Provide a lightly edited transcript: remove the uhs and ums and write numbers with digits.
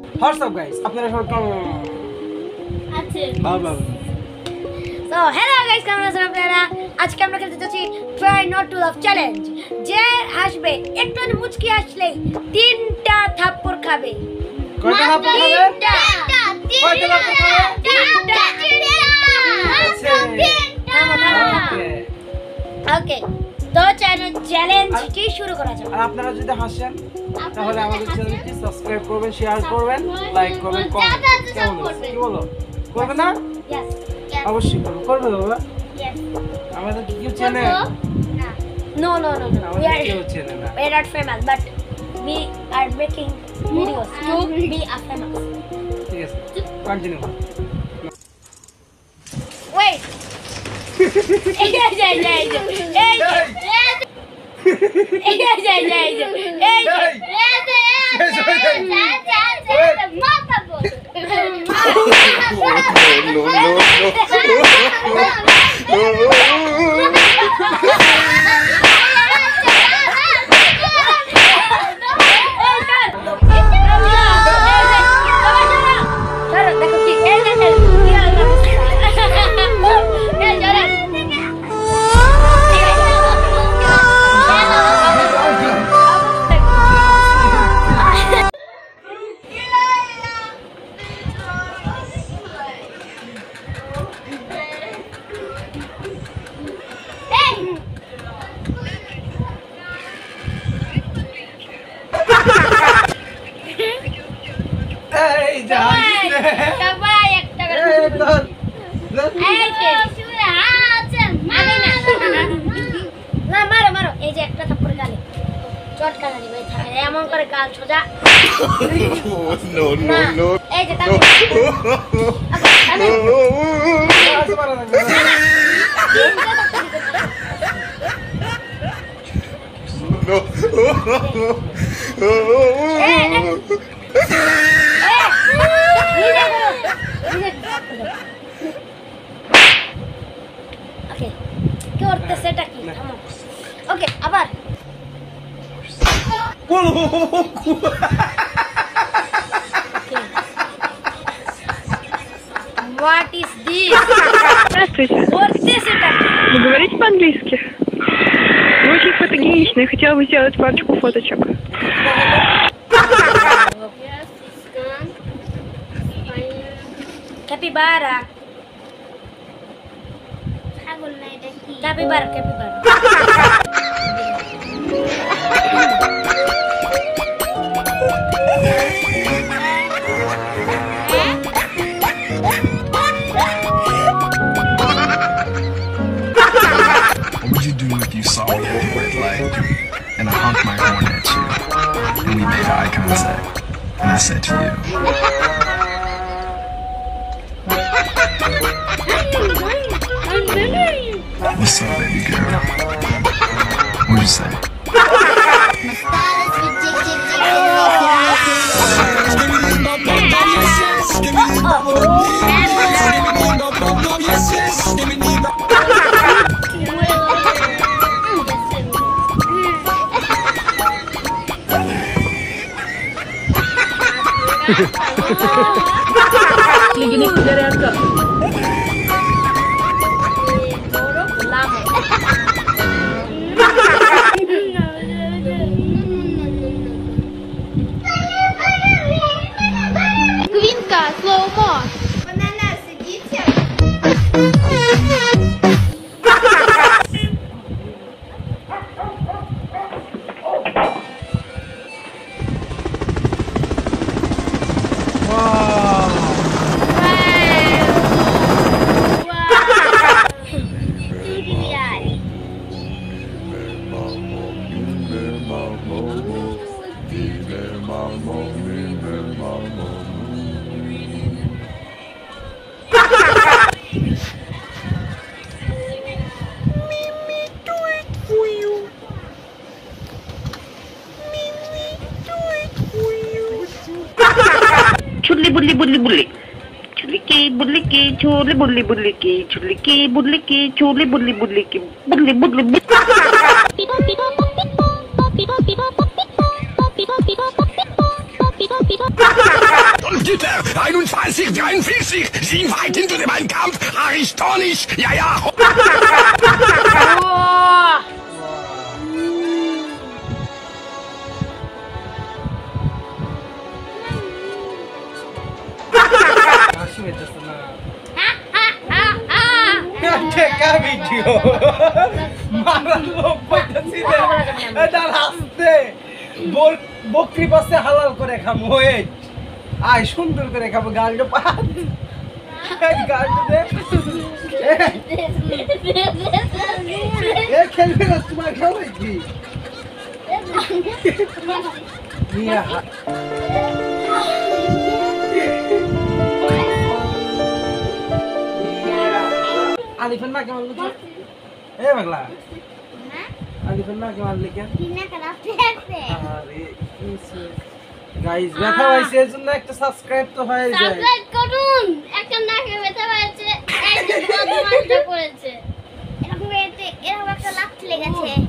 WhatsApp guys, আপনারা সবাই কেমন আছেন? ভালো। সো হ্যালো গাইস, কেমন আছেন আপনারা? আজকে আমরা খেলতে যাচ্ছি try not to love challenge. যে হাসবে, একটু মুচকি হাসলেই 3টা থাপ্পড় খাবে। কয়টা থাপ্পড় খাবে? 3টা। কয়টা থাপ্পড় খাবে? 3টা। ওকে, তো চ্যালেঞ্জটি শুরু করা যাক। আর আপনারা যদি হাসেন তাহলে আমাদের চ্যানেলটি সাবস্ক্রাইব করবেন, শেয়ার করবেন, লাইক করবেন, কমেন্ট কেমন আছে? কি বলো? করবে না? ইয়েস, অবশ্যই করবে। করবে বাবা? ইয়েস। আমাদের কি কেউ চেনে? No. আমাদের কেউ চেনে না। We are not famous, but we are making videos to be a famous. ঠিক আছে, কন্টিনিউ করো। Wait. এই যে এই যা সবাই একটা করে না মারো এই যে একটা থাপ্পড় গালে চটকা না দিবে, এমন করে গাল সোজা। No. এই যে তাহলে ওকে, কি করতেছে এটা কি? থামো। ওকে, আবার What is this? Здравствуйте. করতেছে এটা কি? Вы говорите по-английски? Вы очень фотогеничны. Я хотела бы сделать парочку фоточек. Capybara. Capybara. What would you do if you saw me at the red light and I honked my horn at you and we made eye contact and I said to you, what's up, baby girl? What'd you say? Квинка, слоумо. Банана, сидите. Chuli bully. Chuli ki, chuli bully ki, chuli bully ki, bully. 2043, sieh weit hinter dem einen Kampf, Aristonis, ja, ja. হাসি পেতেছে না টেকা video মারার লোক পাইতেছি না এটা হাসতে বকরি পাশে হালাল করে খাবো ওয়েট আয় সুন্দর করে খাবো গালটা পাত গালটা দে এ খেলবে না তোমার খাবে কি নিয়া আলিফের না কেমন লুচি এ পাগলা আলিফের না কেমন লিখে আরে গাইস ব্যথা হইছে এজন্য একটা সাবস্ক্রাইব তো হয়ে যায় সাবস্ক্রাইব করুন একটা নাকে ব্যথা হয়েছে এই যে বদমাশটা করেছে এরকম একটা লাফ লেগেছে